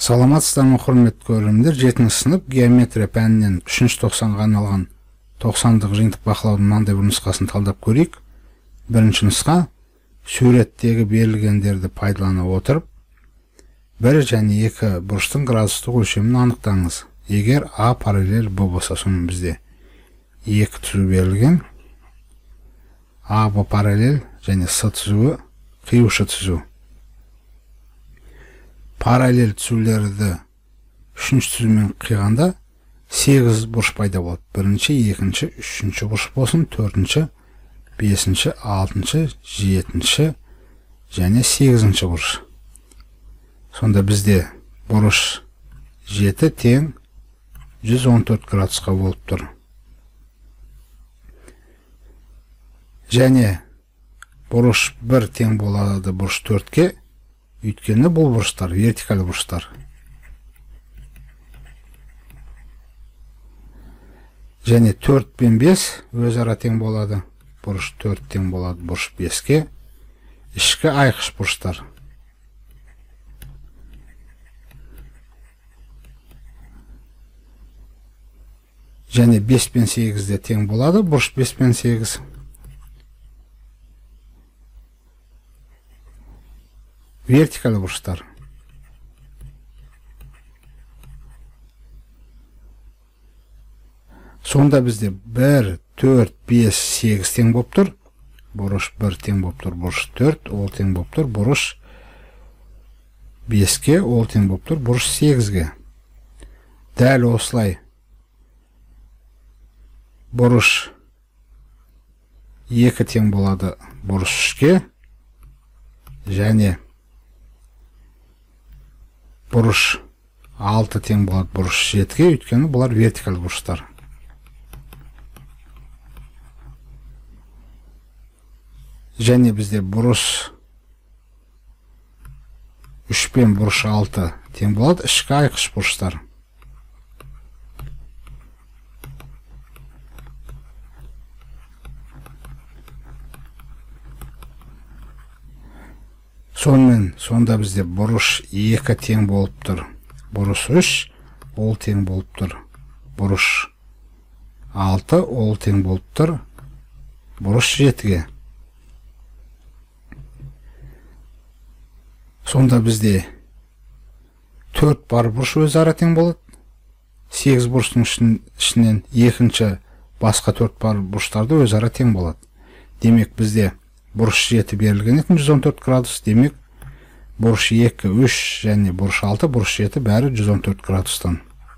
Саламатсыздар ма, құрметті көрермендер? 7 сынып геометрия пәнінен 3-90-ға арналған 90-дық жиынтық бақылаудың мынандай бір нұсқасын талдап көрейік. Бірінші нұсқа: суреттегі берілгендерді пайдалана отырып, бір және екі бұрыштың градустық өлшемін анықтаңыз. Егер А параллель Б болса, соның бізде екі түзу берілген. А Б параллель және С түзуі қиюшы түзу. Параллель түзулерді үшінші түзумен қиғанда 8 бұрыш пайда болады. Бірінші, екінші, үшінші бұрыш болсын, төртінші, бесінші, алтыншы, жетінші және 8-ші бұрыш. Сонда бізде бұрыш 7 тең 114 градусқа болып тұр. Және бұрыш 1 тең болады бұрыш 4-ке, өйткені бұл бұрыштар вертикаль бұрыштар. Және 4 пен 5 өзара тең болады. Бұрыш 4 тең болады бұрыш 5-ке. Ішкі айқыш бұрыштар. Және 5 пен 8 де тең болады. Бұрыш 5 пен 8. Вертикаль бұрыштар. Сонда бізде 1, 4, 5, 8 тең болып тұр. Бұрыш 1 тең болып тұр. Бұрыш 4, ол тең болып тұр. Бұрыш 5-ке, ол тең болып тұр. Бұрыш 8-ге. Дәл осылай бұрыш 2 тең болады бұрыш 3-ке. Және бұрыш 6 тең болады бұрыш 7-ге, өйткені бұлар вертикаль бұрыштар. Және бізде бұрыш 3 пен бұрыш 6 тең болады, ішкі айқыш бұрыштар. Сонда бізде бұрыш 2 тең болып тұр. Бұрыш 3, ол тең болып тұр. Бұрыш 6, ол тең болып тұр. Бұрыш 7-ге. Сонда бізде 4 бар бұрыш өзара тең болады. 8 бұрыштың ішінен екінші басқа 4 бар бұрыштарды өзара тең болады. Демек бізде бұрыш 7 берілген екен 114 градус. Демек бұрыш 2, 3 және бұрыш 6, бұрыш 7 бәрі 114 градустан.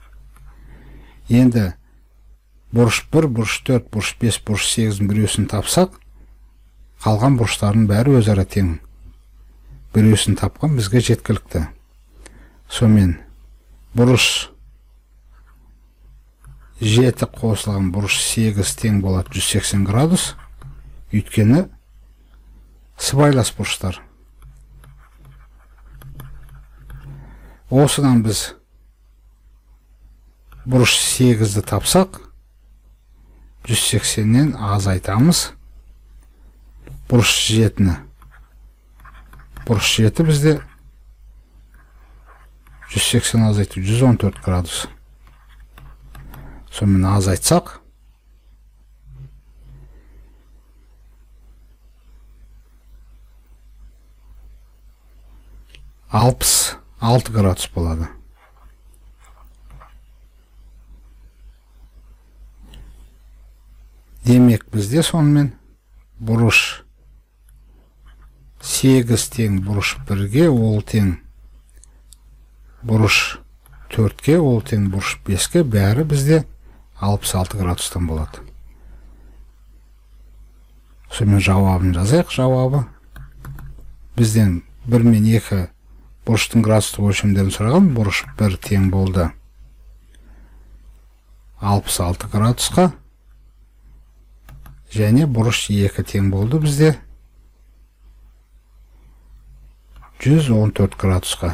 Енді бұрыш 1, бұрыш 4, бұрыш 5, бұрыш 8-дің біреусін тапсақ, қалған бұрыштардың бәрі өзара тең. Біреусін тапқан бізге жеткілікті. Сонымен бұрыш 7 қосылған бұрыш 8 тең болады 180 градус. Өйткені сыбайлас бұрыштар. Осыдан біз бұрыш 8-ді тапсақ, 180-нен азайтамыз. Бұрыш 7-ні. Бұрыш 7 бізде 180 азайту 114 градус. Сонымен азайтсақ, 66 градус болады. Демек бізде сонымен бұрыш 8 тең бұрыш 1-ге, ол тең бұрыш 4-ке, ол тең бұрыш 5-ке, бәрі бізде 66 градустан болады. Сонымен жауабын жазайық. Жауабы бізден 1 мен 2 бұрыштың градустық өлшемдерін сұраған. Бұрыш 1 тең болды 66 градусқа. Және бұрыш 2 тең болды бізде 114 градусқа.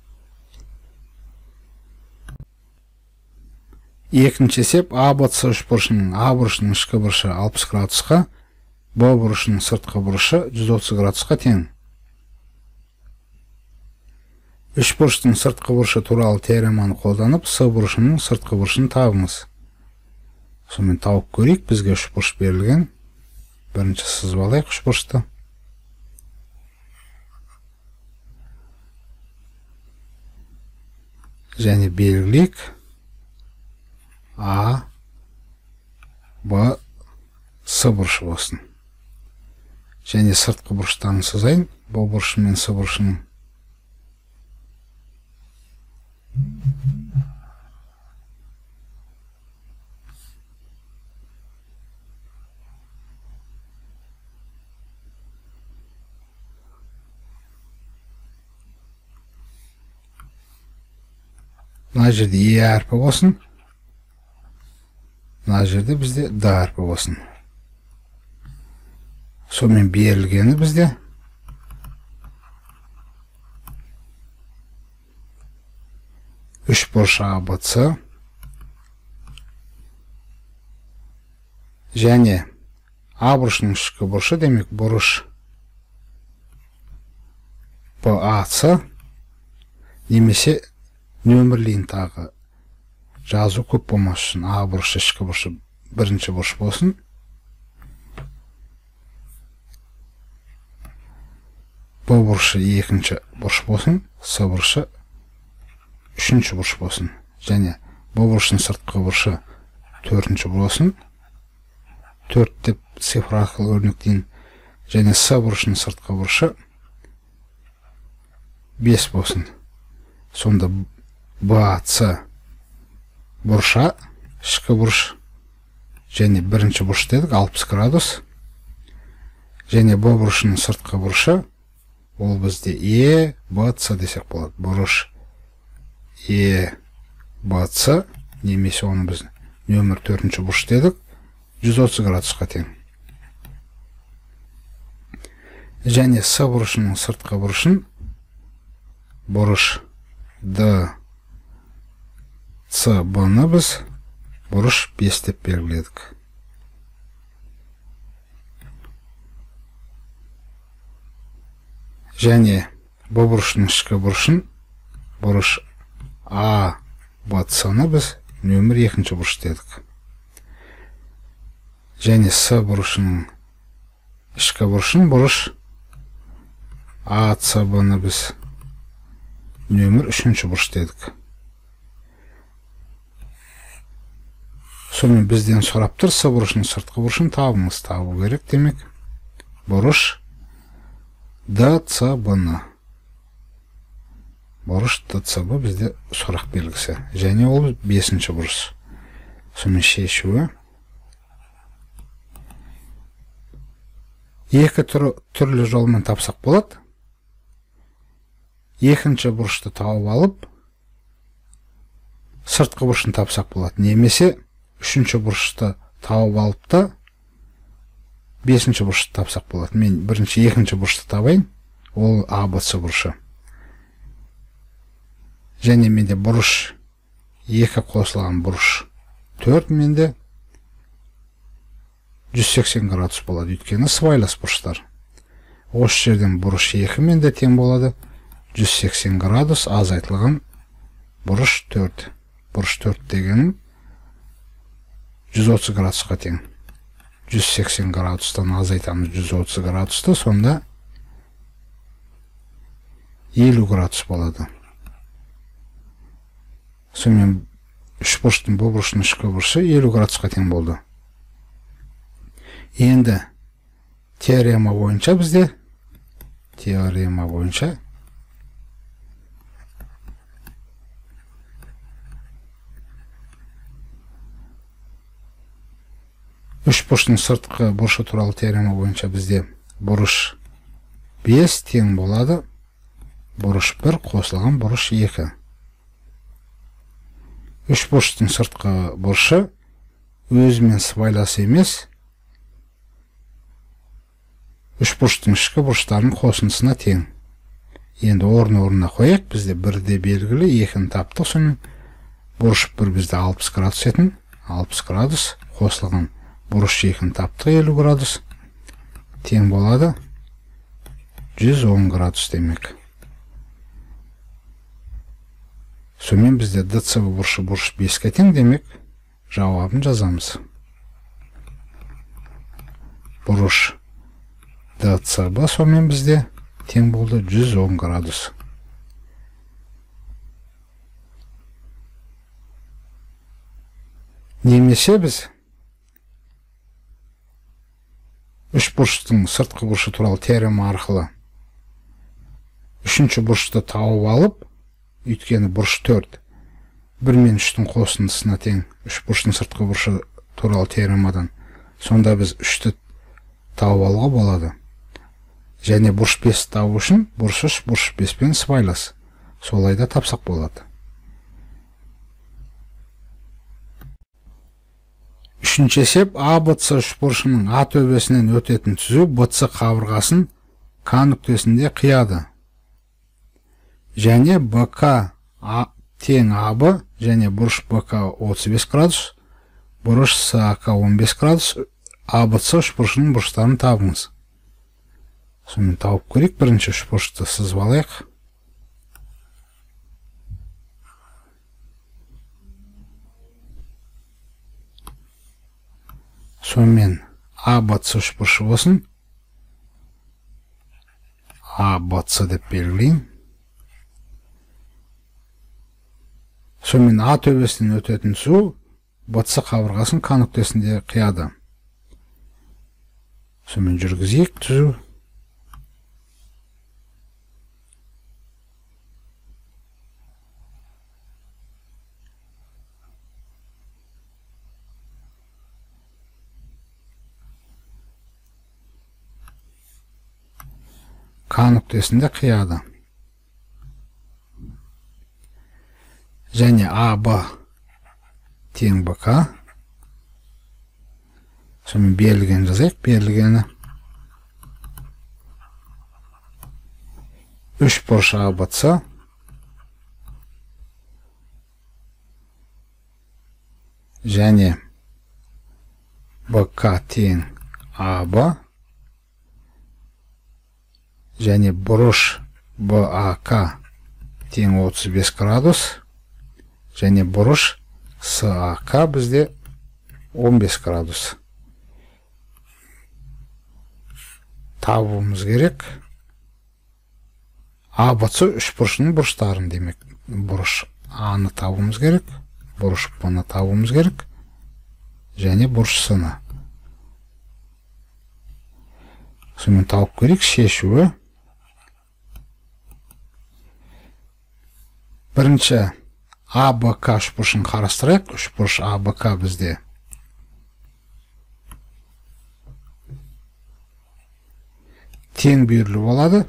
Екінші есеп: А, Б, С үш бұрышының А бұрышының ішкі бұрышы 60 градусқа, Б бұрышының сыртқы бұрышы 130 градусқа тең. Үш бұрыштың сыртқы бұрышы туралы теореманы қолданып, С бұрышының сыртқы бұрышын табыңыз. Сонымен тауып көрейік, бізге үш бұрыш берілген. Бірінші сызып алайық үш бұрышты. Және белгілейік. А, Б, С бұрышы болсын. Және сыртқы бұрыштарын сызайын. Б бұрышы мен С бұрышының. Мына жерде Е әрпі болсын. Мына жерде бізде Д әрпі болсын. Сонымен берілгені бізде үш бұрыш А, Б, С және А бұрышының ішкі бұрышы, демек бұрыш БАЦ немесе нөмірлейін тағы жазу көп болмас үшін А бұрышы ішкі бұрышы бірінші бұрыш болсын. Б бұрышы екінші бұрыш болсын. С бұрышы үшінші бұрыш болсын. Және Б бұрышының сыртқы бұрышы төртінші болсын. 4 деп цифр арқылы өрнектейін. Және С бұрышының сыртқы бұрышы 5 болсын. Сонда БАЦ бұрыша ішкі бұрыш және бірінші бұрыш дедік 60 градус. Және Б бұрышының сыртқы бұрышы ол бізде Е, Б, С десек болады. Бұрыш Е, Б, С немесе оны біз нөмір 4-ші бұрыш дедік 130 градусқа тең. Және С бұрышының сыртқы бұрышын бұрыш Д, С, Б-ны біз бұрыш 5 деп белгіледік. Және Б бұрышының ішкі бұрышын бұрыш А, Б, С-ны біз нөмір 2-ші бұрыш дедік. Және С бұрышының ішкі бұрышын бұрыш А, С, Б-ны біз нөмір 3-ші бұрыш дедік. Сонымен бізден сұрап тұр, С бұрышының сыртқы бұрышын табыңыз. Табу керек демек. Бұрыш Д, С, Б-ны. Бұрыш Д, С, Б бізде сұрақ белгісі. Және ол 5-ші бұрыш. Сонымен шешуі. Екі түрлі жолмен тапсақ болады. Екінші бұрышты тауып алып, сыртқы бұрышын тапсақ болады. Немесе үшінші бұрышты тауып алып та, 5-ші бұрышты тапсақ болады. Мен бірінші екінші бұрышты табайын, ол А, Б, С бұрышы. Және менде бұрыш 2 қосылған бұрыш 4 менде 180 градус болады. Өйткені сыбайлас бұрыштар. Осы жерден бұрыш 2 менде тең болады. 180 градус азайтылған бұрыш 4. Бұрыш 4 дегенім 130 градусқа тең. 180 градустан азайтамыз 130 градусты, сонда 50 градус болады. Сонымен үш бұрыштың Б бұрышының ішкі бұрышы 50 градусқа тең болды. Енді теорема бойынша бізде үш бұрыштың сыртқы бұрышы туралы теорема бойынша бізде бұрыш 5 тең болады бұрыш 1 қосылған бұрыш 2. Үш бұрыштың сыртқы бұрышы өзімен сыбайлас емес, үш бұрыштың ішкі бұрыштарының қосындысына тең. Енді орнына қояйық, бізде 1-де белгілі, 2-ні таптық, соның бұрыш 1 бізде 60 градус етін, 60 градус қосылған бұрыш 2-ні таптық 50 градус, тең болады 110 градус демек. Сонымен бізде ДЦ бұрышы 5-ке тең, демек жауабын жазамыз. Бұрыш ДЦБ сонымен бізде тең болды 110 градус. Немесе біз үш бұрыштың сыртқы бұрышы туралы теорема арқылы үшінші бұрышты тауып алып, өйткені бұрыш 4 1 мен 3-тің қосындысына тең үш бұрыштың сыртқы бұрышы туралы теоремадан, сонда біз 3-ті тауып алуға болады. Және бұрыш 5 табу үшін бұрыш 3 бұрыш 5 пен сыбайлас. Солай да тапсақ болады. Үшінші есеп, АБЦ үш бұрышының А төбесінен өтетін түзу БЦ қабырғасын К нүктесінде қияды. Және БК тең АБ және бұрыш БК 35 градус, бұрыш САК 15 градус, АБЦ үш бұрышының бұрыштарын табыңыз. Сонымен тауып көрейік. Бірінші үш бұрышты сызып алайық. Сонымен АБЦ үш бұрышы болсын. АБЦ деп белгілейін. Сонымен А төбесінен өтетін түзу БЦ қабырғасын К нүктесінде қияды. Сонымен жүргізейік түзу. К нүктесінде қияды. Және АБ тең БК. Сонымен берілген жазайық. Берілгені үш бұрыш АБЦ және БК тең АБ және бұрыш БАК тең 35 градус және бұрыш САК бізде 15 градус. Табуымыз керек. АБЦ үш бұрышының бұрыштарын, демек бұрыш Аны табуымыз керек, бұрыш Б-ны табуымыз керек және бұрыш С-ны. Сонымен тауып көрейік. Шешуі. Бірінші АБК үш бұрышын қарастырайық. Үш бұрыш АБК бізде тең бүйірлі болады.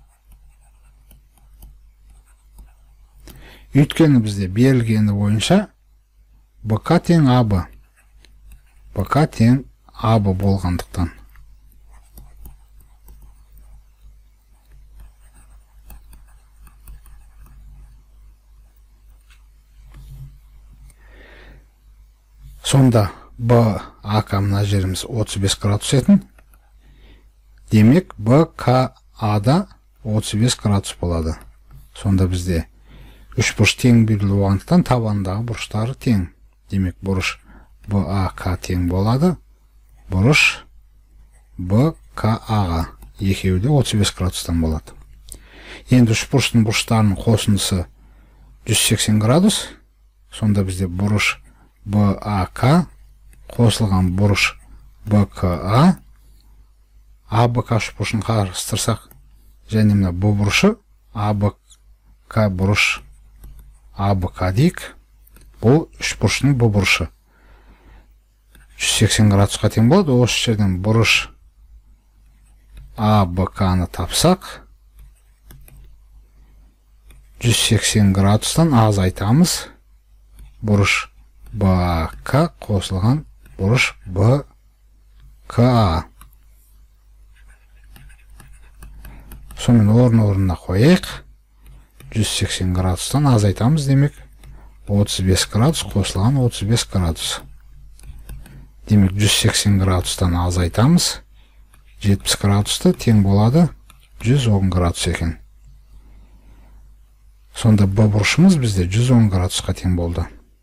Өйткені бізде берілгені бойынша БК тең АБ. БК тең АБ болғандықтан. Сонда БАК мына жеріміз 35 градус етін. Демек БКА-да 35 градус болады. Сонда бізде үш бұрыш тең бүйірлі болғандықтан табандағы бұрыштары тең. Демек бұрыш БАК тең болады. Бұрыш БКА-ға. Екеуі де 35 градустан болады. Енді үш бұрыштың бұрыштарының қосындысы 180 градус. Сонда бізде бұрыш БАК қосылған бұрыш БКА. АБК үш бұрышын қарастырсақ, және мына Б бұрышы АБК бұрыш АБК дейік. Бұл үш бұрышының Б бұрышы 180 градусқа тең болады. Осы жерден бұрыш АБК-ны тапсақ, 180 градустан азайтамыз. Бұрыш БК қосылған бұрыш БКА. Сонымен орнына қойайық. 180 градустан азайтамыз, демек 35 градус қосылған 35 градус. Демек 180 градустан азайтамыз. 70 градусты тең болады 110 градус екен. Сонда Б бұрышымыз бізде 110 градусқа тең болды.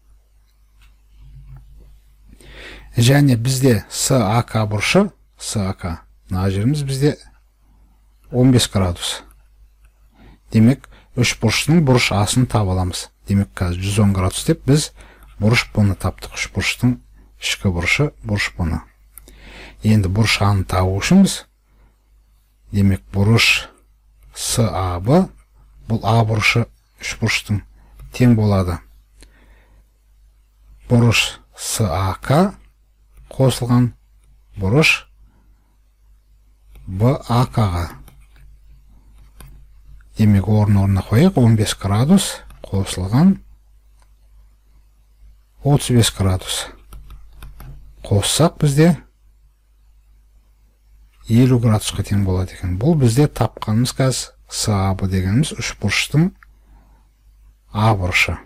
Және бізде САК бұрышы, САК, мына жеріміз бізде 15 градус. Демек, үш бұрыштың бұрыш асын таба аламыз. Демек, қазір 110 градус деп біз бұрыш Б-ны таптық. Үш бұрыштың ішкі бұрышы бұрыш Б-ны. Енді бұрыш А-ны табу үшін біз, демек, бұрыш САБ, бұл А бұрышы үш бұрыштың тең болады. Бұрыш САК қосылған бұрыш БАК-ға. Демек, орнына қойық, 15 градус қосылған 35 градус. Қоссақ бізде 50 градусқа тең болады екен. Бұл бізде тапқанымыз қазір САБ дегеніміз үш бұрыштың А бұрышы.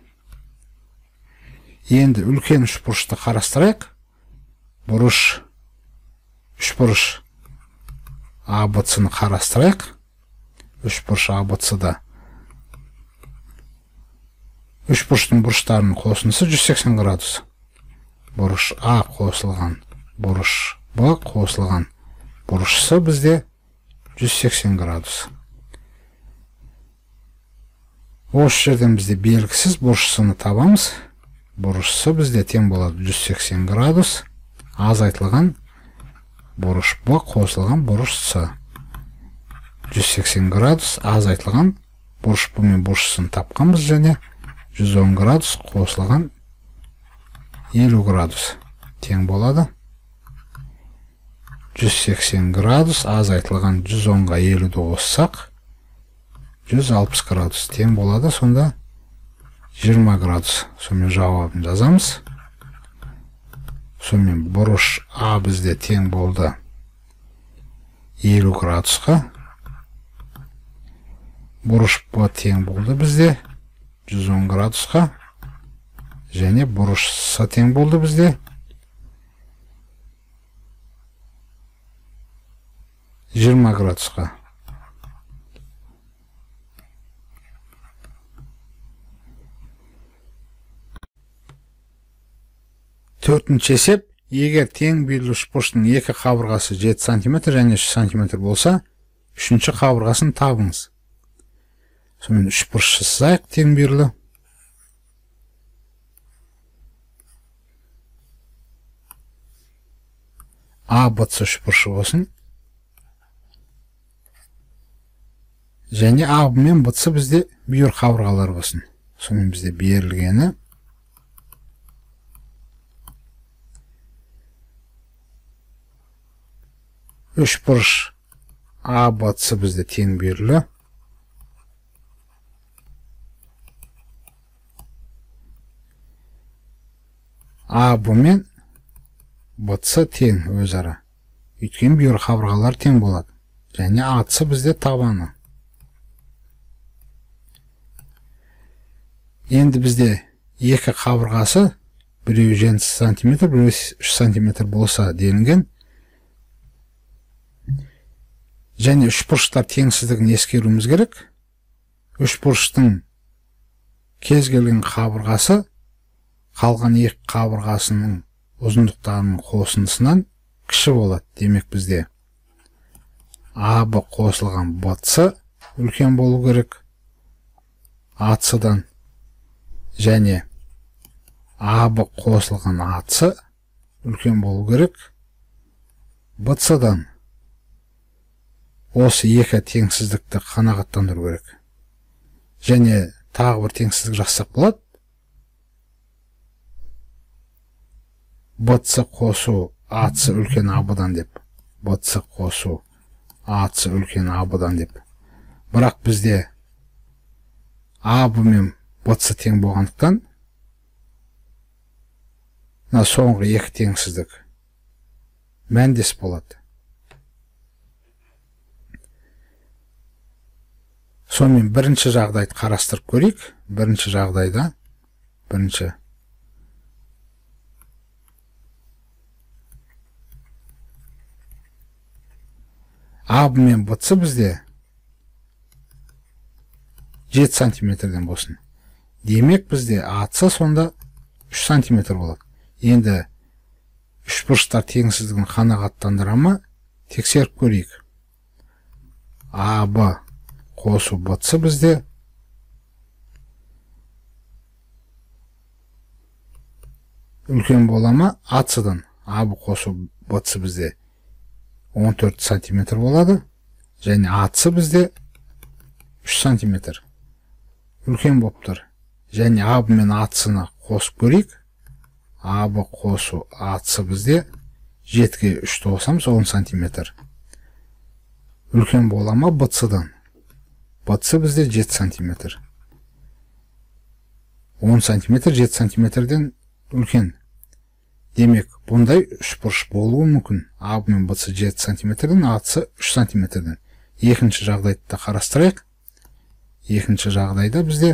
Енді үлкен үш бұрышты қарастырайық. Бұрыш, үш бұрыш АБЦ-ны қарастырайық. Үш бұрыш АБЦ-да үш бұрыштың бұрыштарының қосындысы 180 градус. Бұрыш А қосылған, бұрыш Б қосылған, бұрыш С бізде 180 градус. Осы жерден бізде белгісіз бұрыш С-ны табамыз. Бұрыш С бізде тең болады 180 градус. Азайтылған бұрыш Б қосылған бұрыш С. 180 градус азайтылған бұрыш Б мен бұрыш С-ны тапқанбыз, және 110 градус қосылған 50 градус тең болады. 180 градус азайтылған 110-ға 50-ді қоссақ 160 градус тең болады. Сонда 20 градус. Сонымен жауабын жазамыз. Сонымен бұрыш А бізде тең болды 50 градусқа. Бұрыш Б тең болды бізде 110 градусқа. Және бұрыш С тең болды бізде 20 градусқа. Төртінші есеп, егер тең бүйірлі үшбұрыштың екі қабырғасы 7 см және 3 см болса, үшінші қабырғасын табыңыз. Сонымен үшбұрышты сызайық тең бүйірлі. АБЦ үшбұрышы болсын. Және А мен БЦ бізде бүйір қабырғалар болсын. Сонымен бізде берілгені үш бұрыш АБЦ бізде тең бүйірлі. АБ мен БЦ тең өзара. Өйткені бүйір қабырғалар тең болады. Және АЦ бізде табаны. Енді бізде екі қабырғасы біреу 7 см, біреу 3 см болса делінген. Және үш бұрыштар теңсіздігін ескеруіміз керек. Үш бұрыштың кез келген қабырғасы қалған екі қабырғасының ұзындықтарының қосындысынан кіші болады. Демек бізде АБ қосылған БЦ үлкен болу керек АЦ-дан, және АБ қосылған АЦ үлкен болу керек БЦ-дан. Осы екі теңсіздікті қанағаттандыру керек. Және тағы бір теңсіздік жасақ болады. БЦ қосу АЦ үлкен АБ-дан деп. БЦ қосу АЦ үлкен АБ-дан деп. Бірақ бізде АБ мен БЦ тең болғандықтан, соңғы екі теңсіздік мәндес болады. Сонымен бірінші жағдайды қарастырып көрейік. Бірінші жағдайда, АБ мен БЦ бізде 7 сантиметрден болсын. Демек бізде АС сонда 3 сантиметр болады. Енді үшбұрыштар теңсіздігін қанағаттандыра ма? Тексеріп көрейік. АБ қосу БЦ бізде үлкен бола ма? АС-дан АБ қосу БЦ бізде 14 сантиметр болады. Және АС бізде 3 сантиметр. Үлкен болып тұр. Және АБ мен АС-ны қосып көрейік. АБ қосу АС бізде 7-ге 3-ті қосамыз 10 сантиметр. Үлкен бола ма? БЦ-дан. БЦ бізде 7 сантиметр. 10 сантиметр 7 сантиметрден үлкен. Демек, бұндай үшбұрыш болуы мүмкін. АБ мен БЦ 7 сантиметрден, АС 3 сантиметрден. Екінші жағдайды да қарастырайық. Екінші жағдайда бізде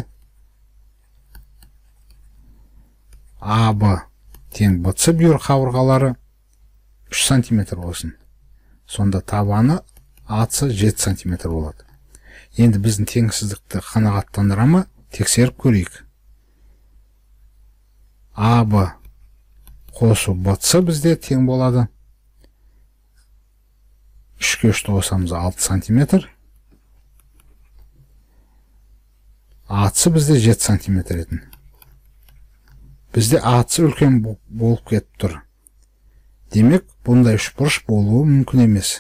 АБ тең БЦ бүйір қабырғалары 3 сантиметр болсын. Сонда табаны АС 7 сантиметр болады. Енді біздің теңсіздікті қанағаттандыра ма? Тексеріп көрейік. АБ қосу БЦ бізде тең болады. 3-ге 3-ті қосамыз 6 сантиметр. АС бізде 7 сантиметр етін. Бізде АС үлкен болып кетіп тұр. Демек, бұндай үшбұрыш болуы мүмкін емес.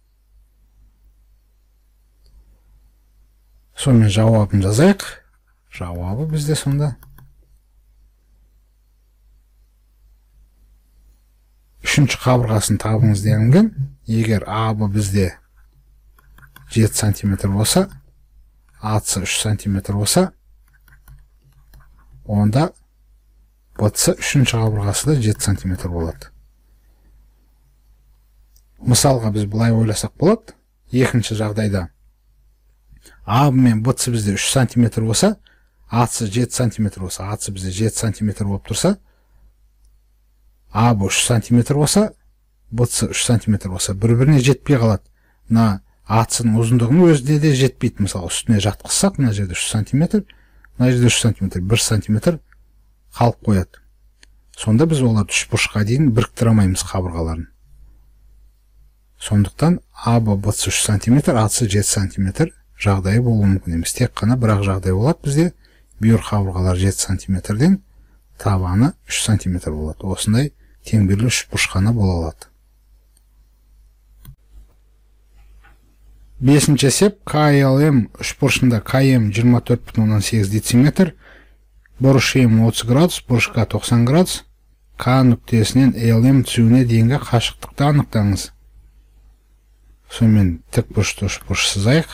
Сонымен жауабын жазайық. Жауабы бізде сонда 3-ші қабырғасын табыңыз делінген. Егер АБ бізде 7 сантиметр болса, АС 3 сантиметр болса, онда БЦ 3-ші қабырғасы да 7 сантиметр болады. Мысалға біз бұлай ойласақ болады. Екінші жағдайда АБ мен БЦ бізде 3 сантиметр болса, АС 7 сантиметр болса, АС бізде 7 сантиметр болып тұрса, АБ 3 сантиметр болса, БЦ 3 сантиметр болса, бір-біріне жетпей қалады. Мына АС-ның ұзындығының өзіне де жетпейді. Мысалы, үстіне жатқызсақ, мына жерде 3 сантиметр, мына жерде 3 сантиметр, 1 сантиметр қалып қояды. Сонда біз оларды үшбұрышқа дейін біріктіре алмаймыз қабырғаларын. Сондықтан АБ БЦ 3 сантиметр, АС 7 сантиметр жағдайы болуы мүмкін емес. Тек қана бірақ жағдай болады бізде. Бүйір қабырғалар 7 сантиметрден, табаны 3 сантиметр болады. Осындай теңбірлі үшбұрыш қана бола алады. 5-ші есеп КЛМ үшбұрышында КМ 24,8 дециметр, бұрыш М 30 градус, бұрыш К 90 градус, К нүктесінен ЛМ түсуіне дейінгі қашықтықты анықтаңыз. Сонымен тік бұрышты үшбұрыш сызайық.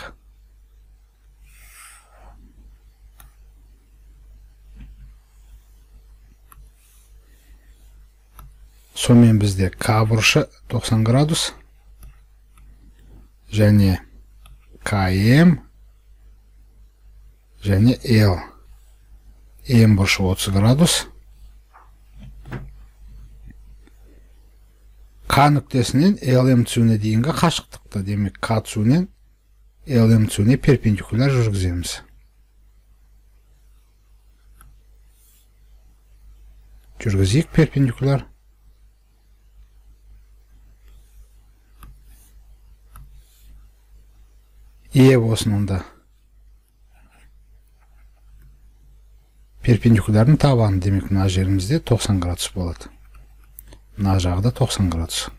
Сонымен бізде К бұрышы 90 градус және КМ және Л. М бұрышы 30 градус. К нүктесінен ЛМ түсуіне дейінгі қашықтықты, демек К түсуінен ЛМ түсуіне перпендикуляр жүргіземіз. Жүргізейік перпендикуляр. Болсын онда. Перпендикулярның табаны, демек мына жерімізде 90 градус болады. Мына жағы да 90 градус.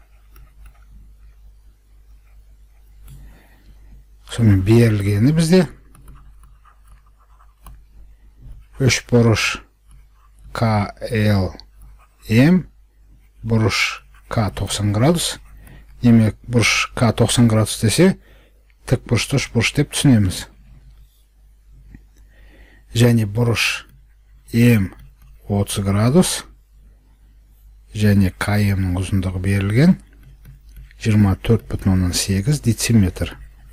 Сонымен берілгені бізде 3 бұрыш КЛМ, бұрыш К 90 градус. Демек бұрыш К 90 градус десе, тік бұрышты үшбұрыш деп түсінеміз. Және бұрыш М 30 градус және КМ-нің ұзындығы берілген 24,8 дециметр.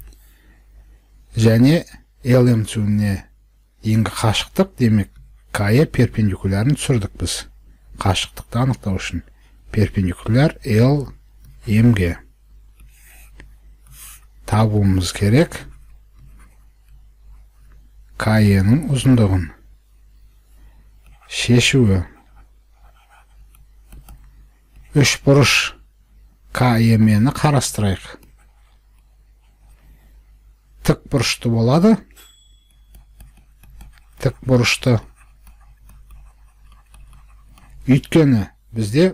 Және ЛМ түсуіне дейінгі қашықтық, демек КЕ перпендикулярын түсірдік біз. Қашықтықты анықтау үшін перпендикуляр ЛМ-ге табуымыз керек. КЕ-нің ұзындығын шешуі. Үш бұрыш КЕ-мені қарастырайық. Тік бұрышты болады. Тік бұрышты. Өйткені бізде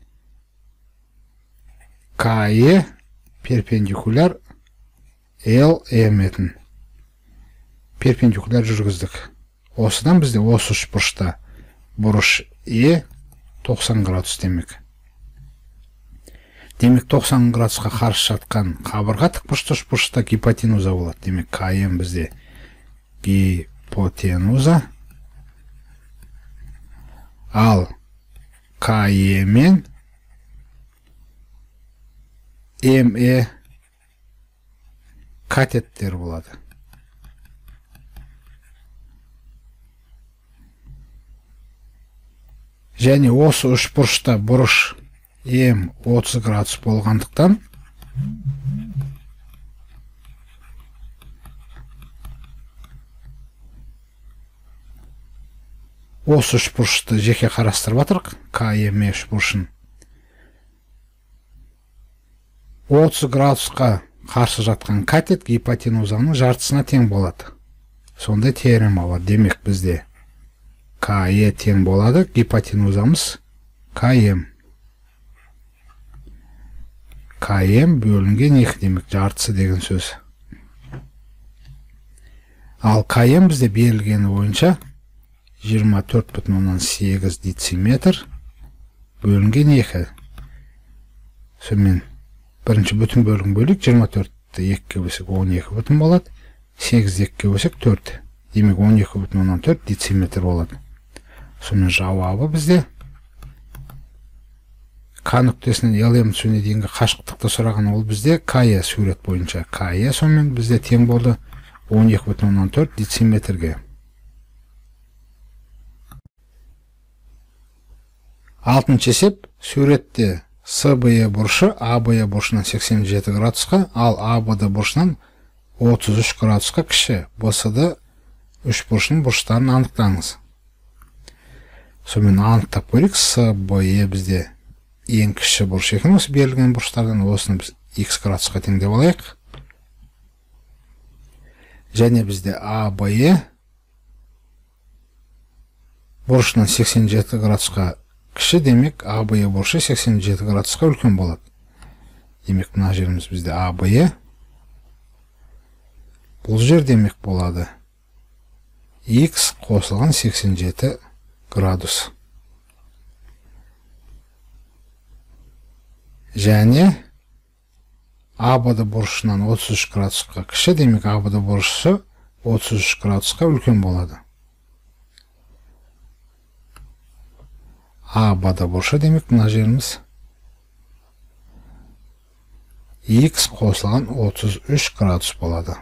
КЕ перпендикуляр ЛМ-етін перпендикуляр жүргіздік. Осыдан бізде осы үш бұрышта бұрыш Е 90 градус демек. Демек 90 градусқа қарсы жатқан қабырға тікбұрышты үш бұрышта гипотенуза болады. Демек КЕ бізде гипотенуза. Ал КЕ мен МЕ катеттер болады. Және осы үш бұрышта бұрыш М 30 градус болғандықтан осы үш бұрышты жеке қарастырып жатырық. КЕ үш бұрышын 30 градусқа қарсы жатқан катет гипотенузаның жартысына тең болады. Сондай теорема бар. Демек бізде КЕ тең болады, гипотенузамыз КМ. КМ бөлінген 2 демек жартысы деген сөз. Ал КМ бізде берілгені бойынша 24,8 дециметр бөлінген 2. Сонымен бірінші бүтін бөлігін бөлік, 24-ті 2-ке бөлсек 12 бүтін болады, 8-ді 2-ке бөлсек 4. Демек 12,4 дециметр болады. Сонымен жауабы бізде К нүктесінен ЛМ түсуіне дейінгі қашықтықты сұраған, ол бізде КЕ сурет бойынша. КЕ сонымен бізде тең болды 12,4 дециметрге. Алтыншы есеп, суретте СБЕ бұрышы АБЕ бұрышынан 87 градусқа, ал АБД бұрышынан 33 градусқа кіші. БСД үш бұрышының бұрыштарын анықтаңыз. Сонымен анықтап көрейік. СБЕ бізде ең кіші бұрыш екен. Осы берілген бұрыштардан осыны біз X градусқа тең деп алайық. Және бізде АБЕ бұрышынан 87 градусқа кіші, демек АБЕ бұрышы 87 градусқа үлкен болады. Демек мына жеріміз бізде АБЕ. Бұл жер демек болады X қосылған 87 градус. Және АБД бұрышынан 33 градусқа кіші, демек АБД бұрышы 33 градусқа үлкен болады. АБД бұрышы демек мына жеріміз X қосылған 33 градус болады.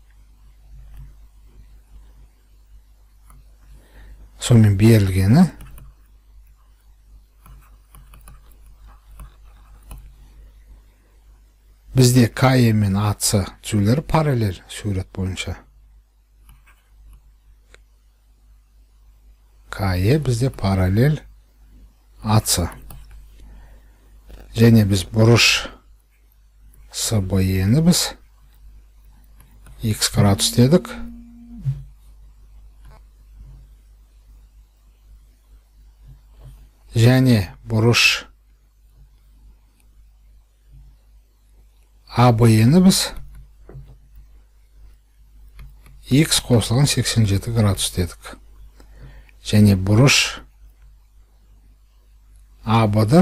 Сонымен берілгені бізде КЕ мен АЦ түзулері параллель сурет бойынша. КЕ бізде параллель АЦ. Және біз бұрыш СБЕ-ні біз X градус дедік. Және бұрыш АБЕ-ні біз X қосылған 87 градус дедік. Және бұрыш АБД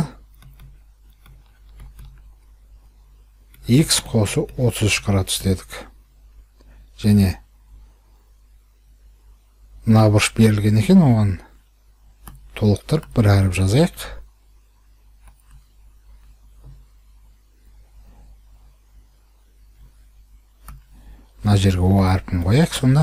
X қосу 33 градус дедік. Және мына бұрыш берілген екен, оған толықтырып бір әріп жазайық. Мына жерге О әрпін қояйық сонда.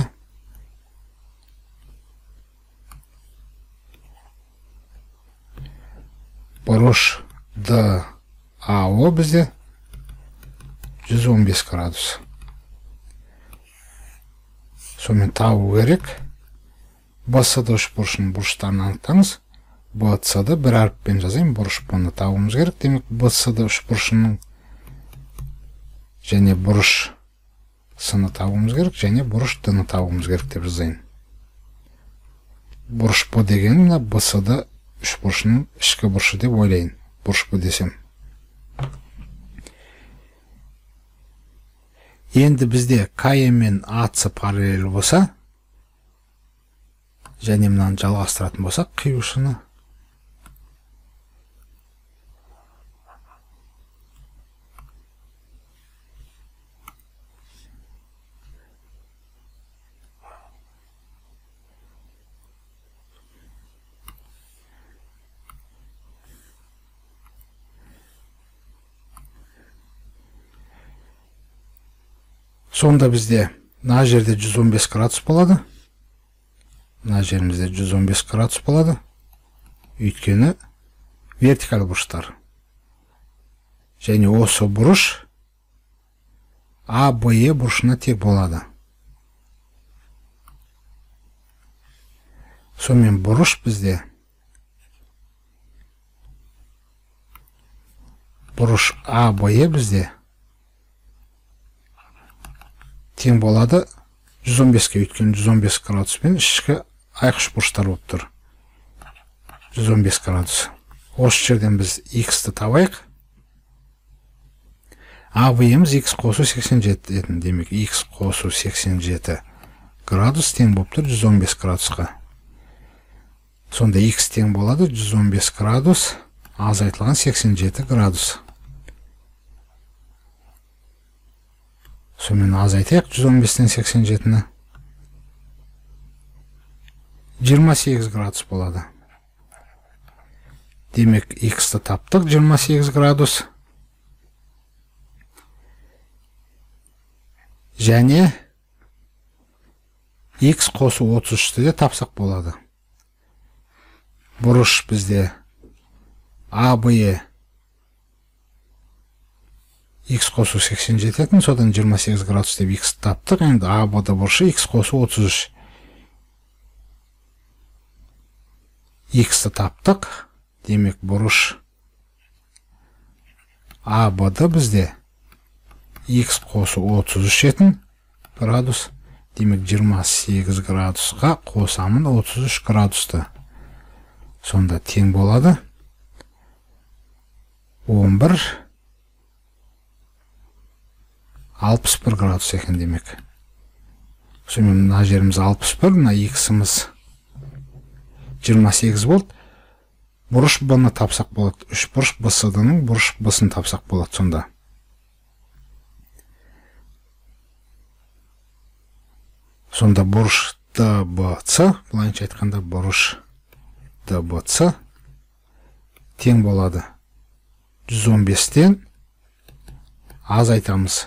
Бұрыш ДАО бізде 115 градус. Сонымен табу керек. BCD үшбұрышының бұрыштарын анықтаңыз. BCD бір әріппен жазайын, бұрыш бұны табуымыз керек. Демек, BCD үшбұрышының және бұрыш С-ны табуымыз керек, және бұрыш Д-ны табуымыз керек деп жазайын. Бұрыш Б деген мына BCD үшбұрышының ішкі бұрышы деп ойлайын. Бұрыш Б десем. Енді бізде КЕ мен АЦ параллель болса, және мынаны жалғастыратын болсақ, қиюшыны, сонда бізде мына жерде 115 градус болады. Мына жерімізде 115 градус болады. Өйткені вертикаль бұрыштар. Және осы бұрыш АБЕ бұрышына тең болады. Сонымен бұрыш бізде бұрыш АБЕ бізде тең болады 115-ке, өйткені 115 градуспен ішкі айқыш бұрыштар болып тұр. 115 градус. Осы жерден біз X-ті табайық. АБЕміз X қосу 87 етін. Демек, X қосу 87 градус тең болып тұр 115 градусқа. Сонда X тең болады 115 градус азайтылған 87 градус. Сонымен азайтайық 115-тен 87-ні. 28 градус болады. Демек, X-ті таптық 28 градус. Және X қосу 33-ті де тапсақ болады. Бұрыш бізде АБЕ X қосу 87 етін, содан 28 градус деп X таптық. Енді АБ-ді бұрышы X қосу 33. X-ті таптық. Демек, бұрыш АБ-ді бізде X қосу 33 етін градус. Демек, 28 градусқа қосамын 33 градусты. Сонда тең болады 61 градус екен демек. Сонымен мына жеріміз 61, мына X-іміз 28 болды. Бұрыш Б-ны тапсақ болады. 3 бұрыш BCD-ның бұрыш Б-сын тапсақ болады сонда. Сонда бұрыш DBC, бұлайынша айтқанда бұрыш DBC тең болады 115-тен азайтамыз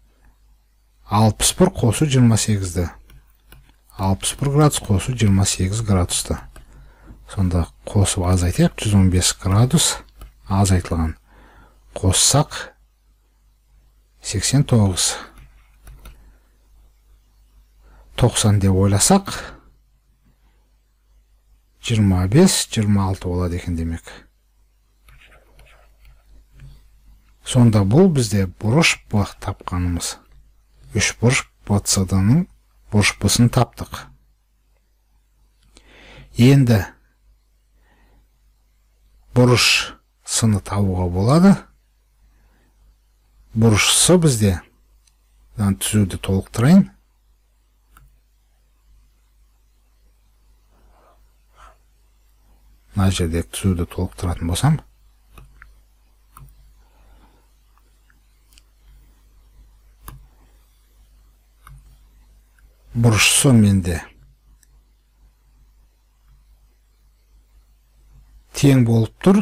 61 қосу 28-ді. 61 градус қосу 28 градусты. Сонда қосу азайтайық 115 градус азайтылған. Қоссақ 89. 90 деп ойласақ 25-26 болады екен демек. Сонда бұл бізде бұрыш Б тапқанымыз. 3 бұрыш BCD-ның бұрыш Б-сын таптық. Енді бұрыш С-ны табуға болады. Бұрыш С бізде түзуді толықтырайын. Мына жерде түзуді толықтыратын болсам, бұрыш С менде тең болып тұр.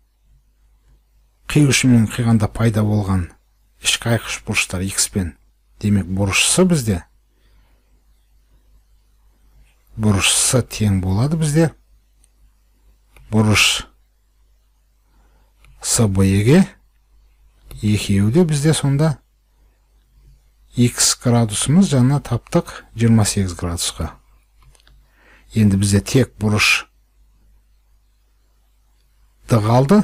Қиюшымен қиғанда пайда болған ішкі айқыш бұрыштар X-пен. Демек, бұрыш С бізде бұрыш С тең болады бізде. Бұрыш СБ-ге екеуі де бізде сонда X градусымыз жаңа таптық 28 градусқа. Енді бізде тек бұрыш қалды.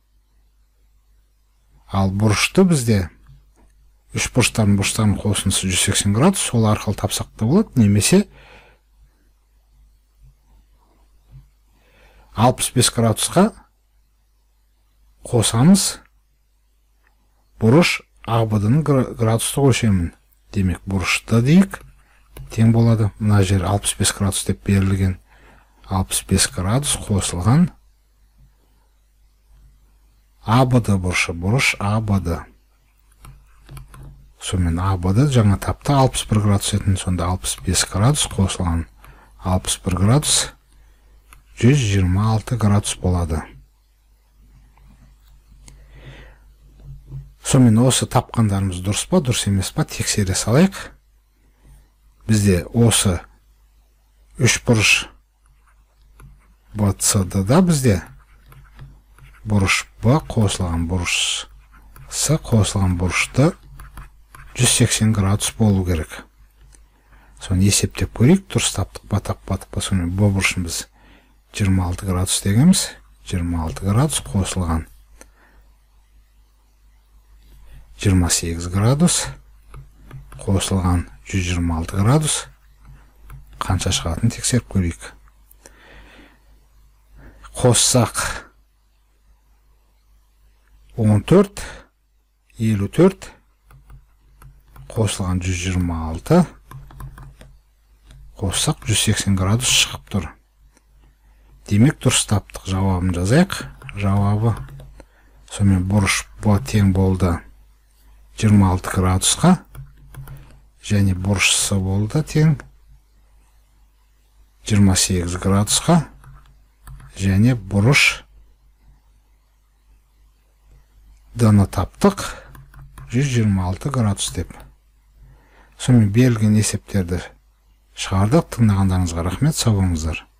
Ал бұрышты бізде үш бұрыштардың қосындысы 180 градус, сол арқылы тапсақ та болады, немесе 65 градусқа қосамыз. Бұрыш АБ-ның градустық өлшемін. Демек, бұрышты дейік, тең болады. Мына жер 65 градус деп берілген. 65 градус қосылған АБ-ды бұрышы, бұрыш АБ-ды. Сонымен АБ-ды жаңа тапты 61 градус етін, сонда 65 градус қосылған 61 градус 126 градус болады. Сонымен осы тапқандарымыз дұрыс па, дұрыс емес па, тексере салайық. Бізде осы үш бұрыш BCD-да бізде бұрыш Б қосылған бұрыш С қосылған бұрышты 180 градус болу керек. Соны есептеп көрейік, дұрыс таптық па, таппадық па. Сонымен Б бұрышын біз 26 градус дегенбіз. 26 градус қосылған 28 градус қосылған 126 градус қанша шығатын тексеріп көрейік. Қоссақ 14, 54 қосылған 126 қоссақ 180 градус шығып тұр. Демек, дұрыс таптық. Жауабын жазайық. Жауабы сонымен бұрыш Б тең болды 26 градусқа, және бұрыш С болды тең 28 градусқа, және бұрыш Д-ны таптық 126 градус деп. Сонымен берілген есептерді шығардық. Тыңдағандарыңызға рахмет, сау болыңыздар.